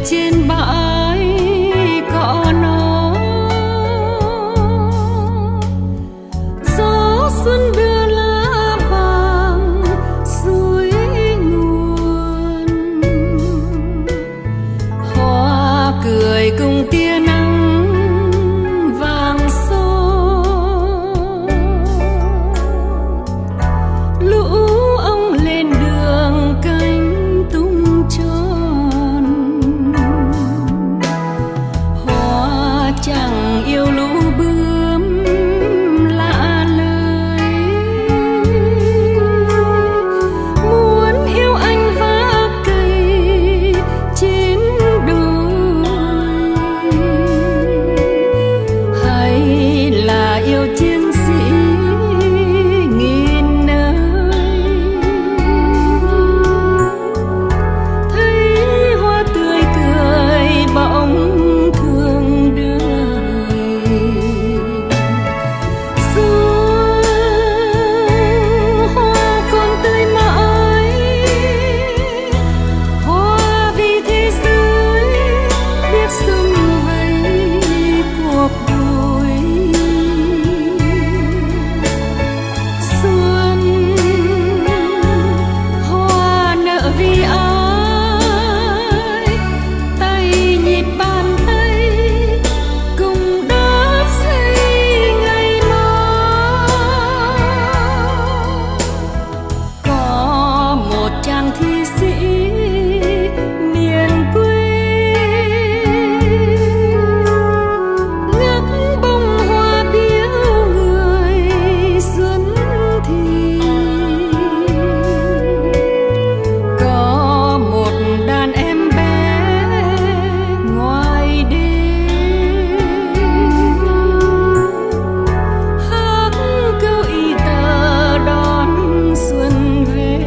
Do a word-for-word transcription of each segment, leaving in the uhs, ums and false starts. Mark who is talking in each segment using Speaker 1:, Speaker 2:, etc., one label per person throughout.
Speaker 1: trên bãi cỏ nó, gió xuân đưa lá vàng suối nguồn, hoa cười cùng tia nắng vàng son, lũ ong lên đường cánh tung tròn, hoa chẳng yêu lũ bướm lạ lời, muốn yêu anh vác cây trên đồi, hay là yêu chiến sĩ nghìn nơi, thấy hoa tươi cười bỗng thương đời. Xuân hoa còn tươi mãi, hoa vì thế giới biết sum vầy cuộc đời. Xuân hoa nợ vì ai, tay nhịp bàn tay cùng đắp xây ngày mai. Có một chàng thi sĩ miền quê ngắt bông hoa biếu người xuân thì, có một đàn em bé ngoài đê hát câu y tờ đón xuân về.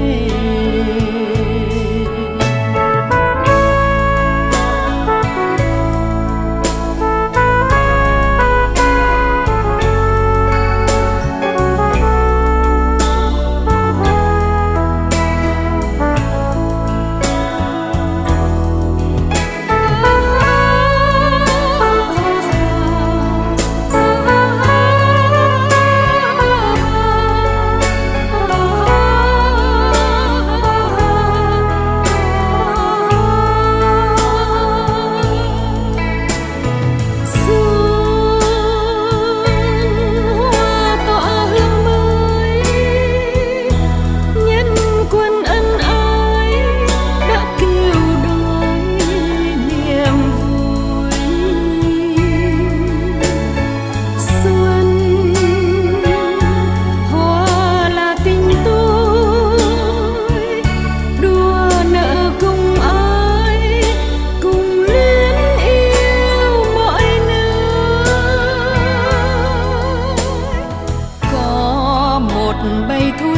Speaker 1: Bầy thu